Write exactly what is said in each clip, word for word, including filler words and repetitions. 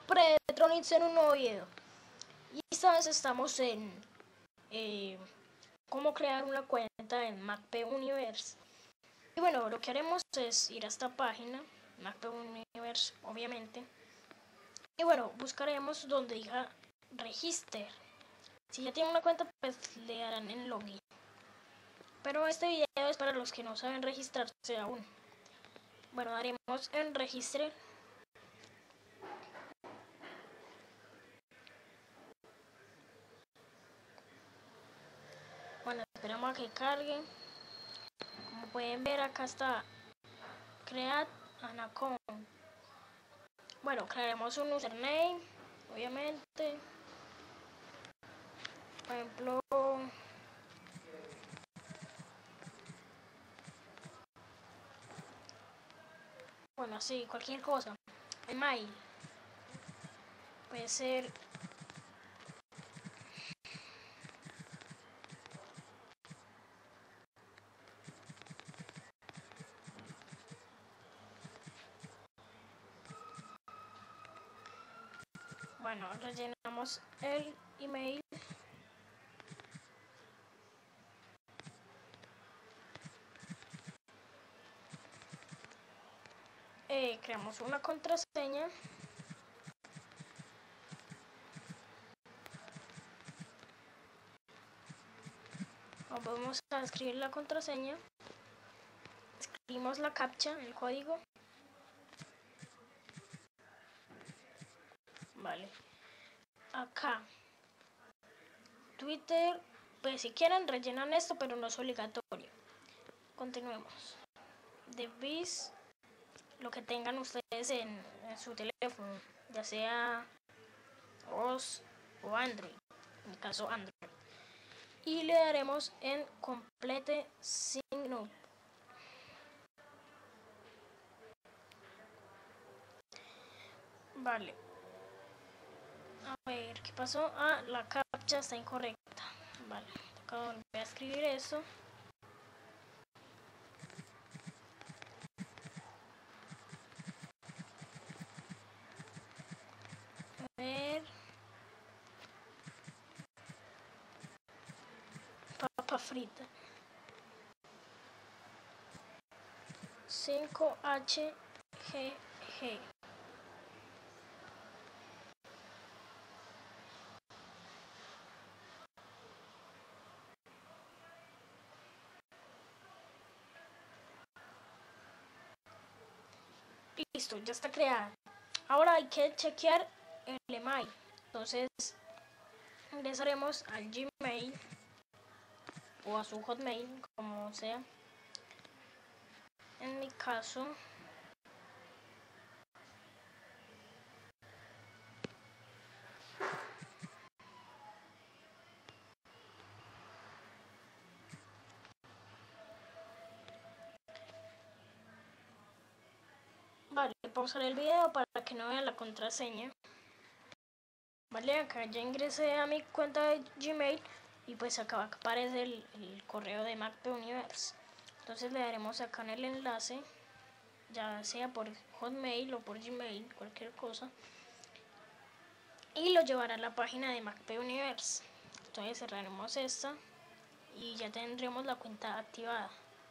Pretronics en un nuevo video. Y esta vez estamos en eh, cómo crear una cuenta en MacPuniverse. Y bueno, lo que haremos es ir a esta página, MacPuniverse, obviamente. Y bueno, buscaremos donde diga Register. Si ya tienen una cuenta, pues le darán en login. Pero este video es para los que no saben registrarse aún. Bueno, daremos en Register. Bueno, esperamos a que cargue. Como pueden ver, acá está Create an account. Bueno, crearemos un username, obviamente. Por ejemplo, bueno, así, cualquier cosa. Email. Puede ser bueno, rellenamos el email. Eh, creamos una contraseña. Vamos a escribir la contraseña. Escribimos la captcha, el código. Vale. Acá. Twitter. Pues si quieren rellenan esto, pero no es obligatorio. Continuemos. Device. Lo que tengan ustedes en, en su teléfono. Ya sea o ese o Android. En mi caso Android. Y le daremos en Complete Sign Up. Vale. A ver, ¿qué pasó? Ah, la captcha está incorrecta. Vale, acabo de volver a escribir eso. A ver. Papa frita. cinco H G G. Listo, ya está creada. Ahora hay que chequear el email. Entonces ingresaremos al Gmail o a su Hotmail, como sea. En mi caso, vale, pausar el video para que no vean la contraseña. Vale, acá ya ingresé a mi cuenta de Gmail y pues acá aparece el, el correo de MacPuniverse. Entonces le daremos acá en el enlace, ya sea por Hotmail o por Gmail, cualquier cosa, y lo llevará a la página de MacPuniverse. Entonces cerraremos esta y ya tendremos la cuenta activada.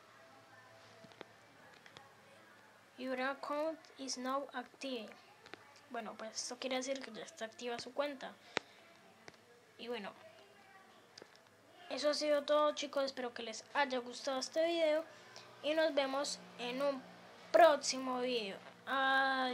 Your account is now active. Bueno, pues esto quiere decir que ya está activa su cuenta. Y bueno, eso ha sido todo, chicos. Espero que les haya gustado este video y nos vemos en un próximo video. Adiós.